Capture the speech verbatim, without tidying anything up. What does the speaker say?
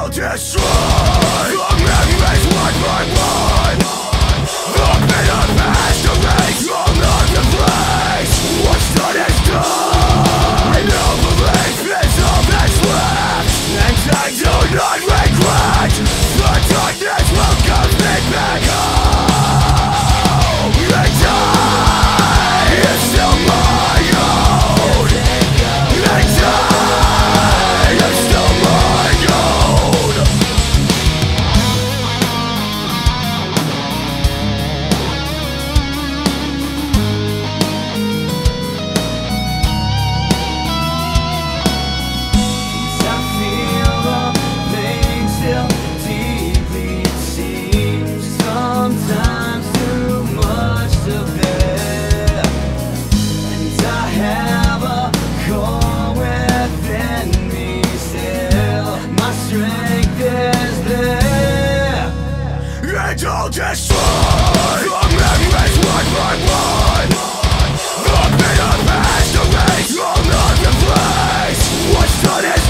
I'll destroy the memories one by one. The bitter past erase, I'll not replace. What's done is done. No belief is all that's left, and I do not regret. The darkness will come me back home. The time is still my own. The time is still my own. I feel the pain still deeply, it seems sometimes too much to bear. And I have a core within me still, my strength is there. And I'll destroy the memories one by one. The bitter past erase, I'll not replace. What's done is